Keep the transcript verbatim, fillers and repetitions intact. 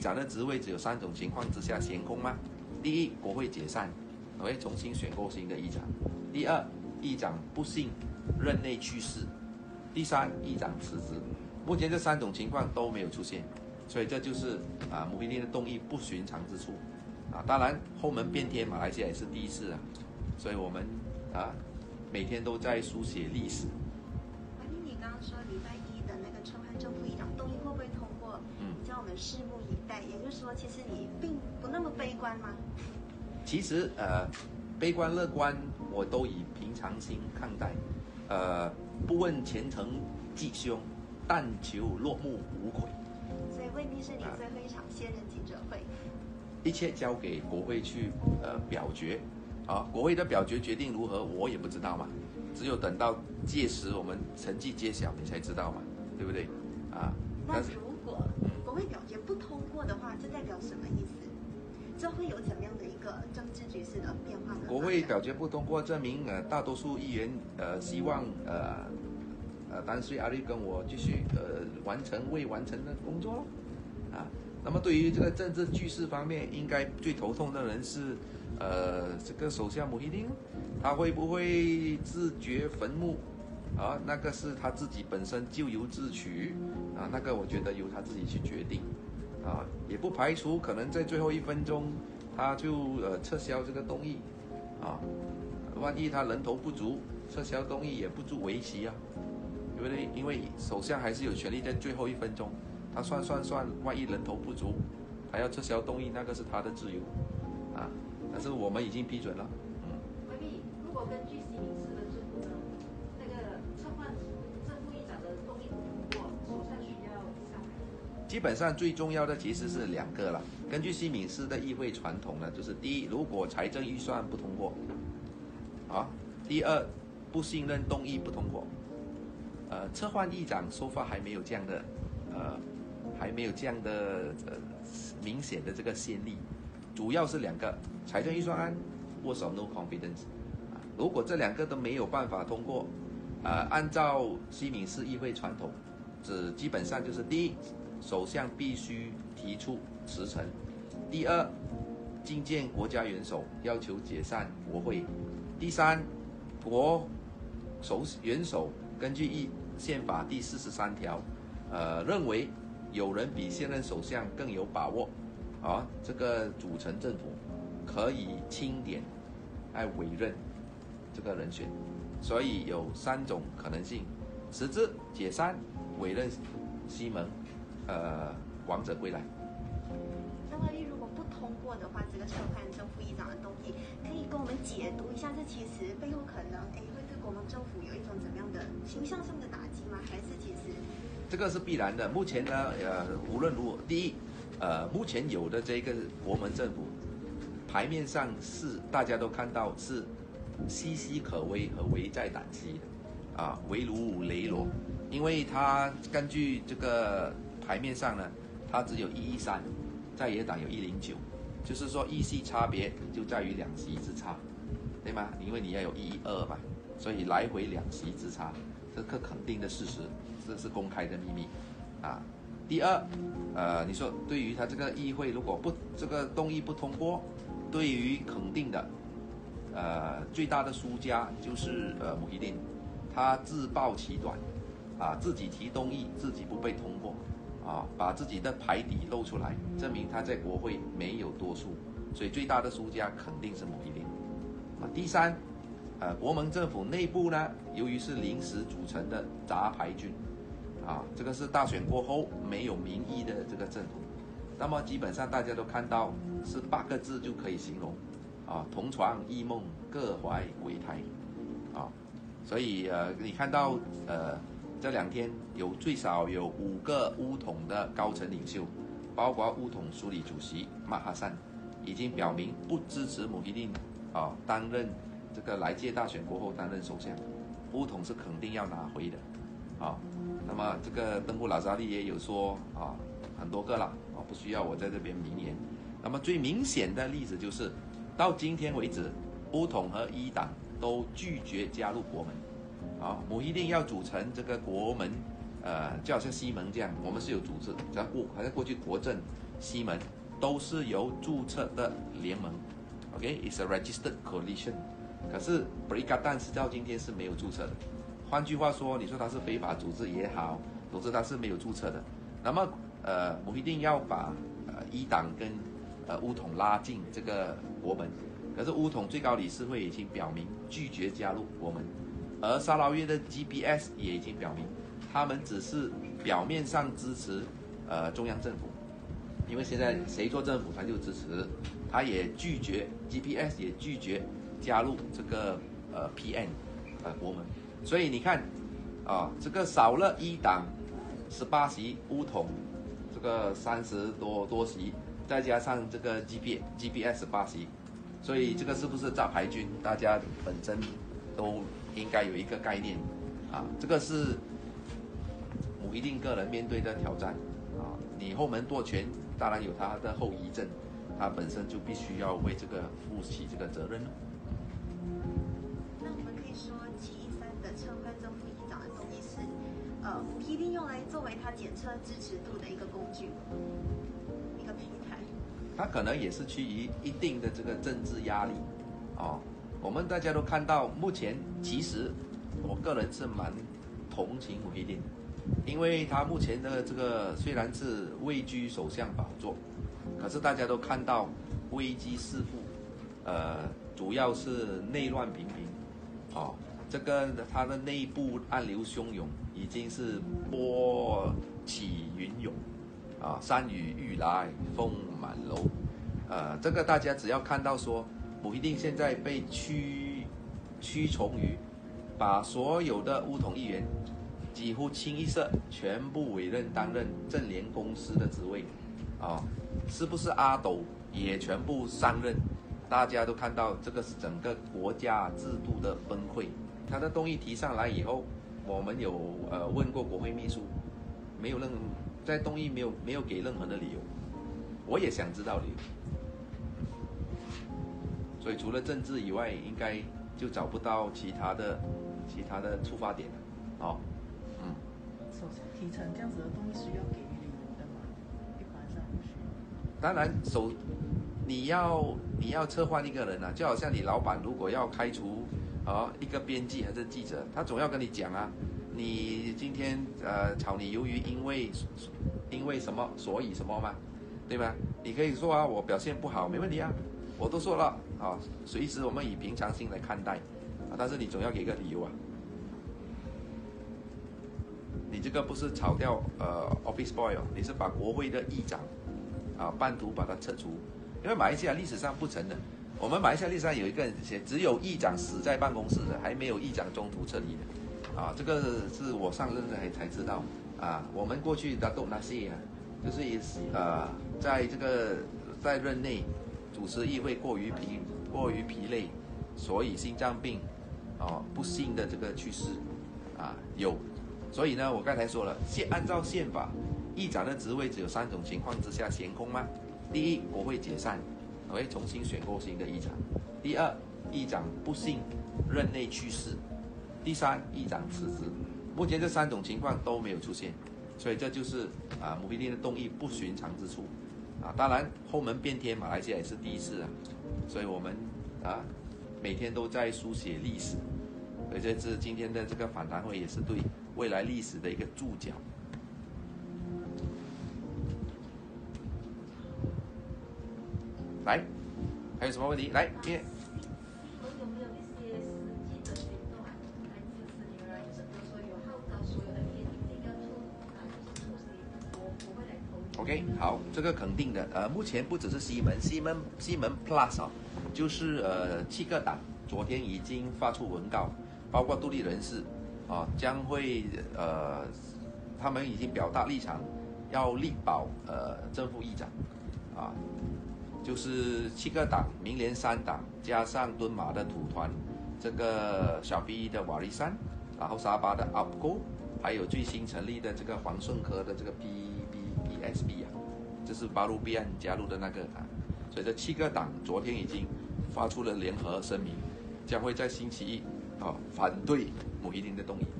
长的职位只有三种情况之下悬空吗？第一，国会解散，会重新选过新的议长；第二，议长不幸任内去世；第三，议长辞职。目前这三种情况都没有出现，所以这就是啊穆希丁的动议不寻常之处啊。当然，后门变天，马来西亚也是第一次啊，所以我们啊每天都在书写历史。 阿弟，你刚刚说礼拜一的那个撤换正副议长动议会不会通过？嗯，叫我们拭目以待。也就是说，其实你并不那么悲观吗？ 其实呃，悲观乐观我都以平常心看待，呃，不问前程吉凶，但求落幕无悔。 所以未必是你最后一场卸任记者会。 一切交给国会去呃表决，啊，国会的表决决定如何，我也不知道嘛，只有等到届时我们成绩揭晓，你才知道嘛，对不对？啊， 那如果国会表决不通过的话，这代表什么意思？这会有怎么样的一个政治局势的变化？ 国会表决不通过，证明呃大多数议员呃希望呃呃丹斯里阿里跟我继续呃完成未完成的工作咯，啊。那么对于这个政治局势方面，应该最头痛的人是，呃，这个首相穆希丁，他会不会自掘坟墓？啊，那个是他自己本身咎由自取，啊，那个我觉得由他自己去决定，啊，也不排除可能在最后一分钟，他就呃撤销这个动议，啊，万一他人头不足，撤销动议也不足为奇啊，对不对？因为首相还是有权利在最后一分钟。他算算算，万一人头不足，他要撤销动议，那个是他的自由，啊，但是我们已经批准了。 嗯。未必，如果根据西敏寺的制度呢，那个撤换正副议长的动议不通过，首相需要下台。 基本上最重要的其实是两个了。根据西敏寺的议会传统呢，就是第一，如果财政预算不通过，啊，第二，不信任动议不通过。呃，撤换议长说法还没有这样的，呃。还没有这样的呃明显的这个先例，主要是两个财政预算案或者 no confidence 啊，如果这两个都没有办法通过，呃，按照西敏寺议会传统，只基本上就是第一，首相必须提出辞呈；第二，觐见国家元首，要求解散国会；第三，国首元首根据一宪法第四十三条，呃，认为。有人比现任首相更有把握，啊，这个组成政府可以钦点来委任这个人选，所以有三种可能性：辞职、解散、委任西蒙，呃，王者归来。 那万一如果不通过的话，这个撤换正副议长的动议，可以跟我们解读一下，这其实背后可能哎会对国民政府有一种怎么样的形象上的打击吗？还是其实？ 这个是必然的。目前呢，呃，无论如何，第一，呃，目前有的这个国门政府，牌面上是大家都看到是岌岌可危和危在旦夕的，啊，危如雷罗，因为它根据这个牌面上呢，它只有一一三，在野党有一零九，就是说议席差别就在于两席之差，对吗？因为你要有一一二嘛，所以来回两席之差。这个肯定的事实，这是公开的秘密，啊。第二，呃，你说对于他这个议会如果不这个动议不通过，对于肯定的，呃，最大的输家就是呃穆希丁，他自暴其短，啊，自己提动议，自己不被通过，啊，把自己的牌底露出来，证明他在国会没有多数，所以最大的输家肯定是穆希丁，啊。第三。呃，国盟政府内部呢，由于是临时组成的杂牌军，啊，这个是大选过后没有民意的这个政府，那么基本上大家都看到是八个字就可以形容，啊，同床异梦，各怀鬼胎，啊，所以呃，你看到呃这两天有最少有五个巫统的高层领袖，包括巫统署理主席马哈善，已经表明不支持穆希丁啊担任。这个来届大选过后担任首相，巫统是肯定要拿回的，啊，那么这个登布拉扎利也有说啊，很多个了啊，不需要我在这边明言。那么最明显的例子就是，到今天为止，巫统和一党都拒绝加入国门，啊，穆希丁要组成这个国门，呃，就好像西盟这样，我们是有组织，只要过好像过去国政西门都是由注册的联盟 ，OK，it's a registered coalition。可是 Perikatan 是到今天是没有注册的。换句话说，你说它是非法组织也好，总之它是没有注册的。那么呃，我一定要把呃一党跟呃巫统拉进这个国门。可是巫统最高理事会已经表明拒绝加入国门，而沙捞越的 G B S 也已经表明，他们只是表面上支持呃中央政府，因为现在谁做政府他就支持，他也拒绝 G B S 也拒绝加入这个呃 P N 呃国门，所以你看啊，这个少了一党十八席，巫统这个三十多多席，再加上这个 G B G B S 八席。所以这个是不是炸牌军？大家本身都应该有一个概念啊。这个是姆希丁个人面对的挑战啊。你后门夺权，当然有他的后遗症，他本身就必须要为这个负起这个责任了。 那我们可以说，七一三的撤换正副议长的动议是，呃，姆希丁用来作为他检测支持度的一个工具，一个平台。 他可能也是基于一定的这个政治压力，哦，我们大家都看到，目前其实我个人是蛮同情姆希丁的，因为他目前的这个虽然是位居首相宝座，可是大家都看到危机四伏，呃，主要是内乱频频，哦，这个他的内部暗流汹涌，已经是波起云涌。啊，山雨欲来风满楼，呃，这个大家只要看到说，姆希丁现在被驱驱从于，把所有的巫统议员几乎清一色全部委任担任政联公司的职位，啊，是不是阿斗也全部上任？大家都看到这个是整个国家制度的崩溃。他的动议提上来以后，我们有呃问过国会秘书，没有任何。在动议没有没有给任何的理由，我也想知道理由。所以除了政治以外，应该就找不到其他的其他的出发点了。哦，嗯。 首先提成这样子的动议是要给予理由的吗？一般上不需。 当然，首你要你要策换一个人啊，就好像你老板如果要开除啊、哦、一个编辑还是记者，他总要跟你讲啊。你今天呃炒你鱿鱼，因为因为什么，所以什么嘛，对吧？你可以说啊，我表现不好，没问题啊，我都说了啊，随时我们以平常心来看待啊，但是你总要给个理由啊。你这个不是炒掉呃 office boy 哦，你是把国会的议长啊半途把它撤除，因为马来西亚历史上不成的，我们马来西亚历史上有一个写只有议长死在办公室的，还没有议长中途撤离的。啊，这个是我上任才才知道啊。我们过去的都那些啊，就是呃，在这个在任内主持议会过于疲过于疲累，所以心脏病，哦、啊，不幸的这个去世，啊有。所以呢，我刚才说了，宪按照宪法，议长的职位只有三种情况之下闲空吗？第一，国会解散，会重新选过新的议长；第二，议长不幸任内去世。第三，议长辞职，目前这三种情况都没有出现，所以这就是啊姆希丁的动议不寻常之处啊。当然，后门变天，马来西亚也是第一次啊，所以我们啊每天都在书写历史，所以这次今天的这个反弹会也是对未来历史的一个注脚。来，还有什么问题？来，今天。 有没有一些实际的行动啊，来支持你们啊？就是比如说有号召所有的议员一定要出啊，就是出席国国会来投。 OK， 好，这个肯定的。呃，目前不只是西门，西门西门 Plus 啊，就是呃七个党昨天已经发出文告，包括独立人士啊，将会呃他们已经表达立场，要力保呃正副议长啊。就是七个党，民联三党，加上敦马的土团，这个小 B 的瓦利山，然后沙巴的 U P C O， 还有最新成立的这个黄顺科的这个 P B P S B 啊，这是巴鲁比安加入的那个啊，所以这七个党昨天已经发出了联合声明，将会在星期一啊反对姆希丁的动议。